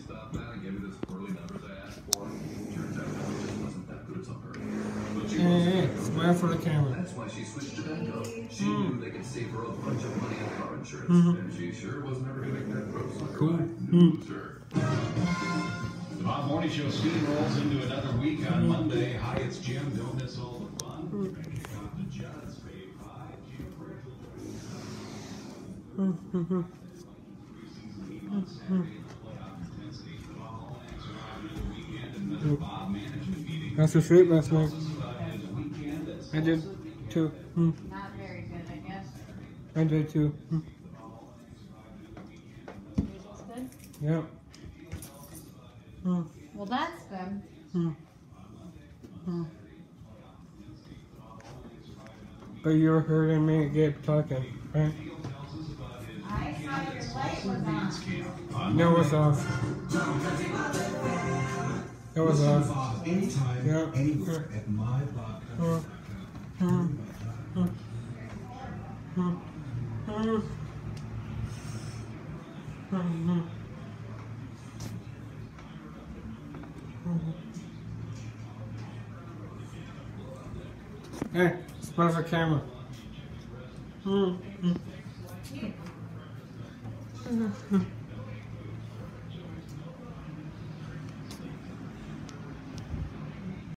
stop that and give me the squirrely numbers I asked for? Turns out it just wasn't that good on her. But she smile for the camera. That's why she switched to Geico. She knew they could save her a bunch of money on car insurance. And she sure was never going to make that gross on her. Cool. Sure. The Bob Morning Show steamrolls into another week on Monday. Hi, it's Jim. Don't miss all the fun. Kick off the Judd's Fave 5. Jim Virgil. That's your sleep last night. I did too. Not very good, I guess. I did too. Yours good? Yeah. Well, that's good. But you were hurting me and Gabe talking, right? I saw your light was on. No, it was off. It was off. Anytime, Yeah. anywhere at my vodka. Hey, smile for camera.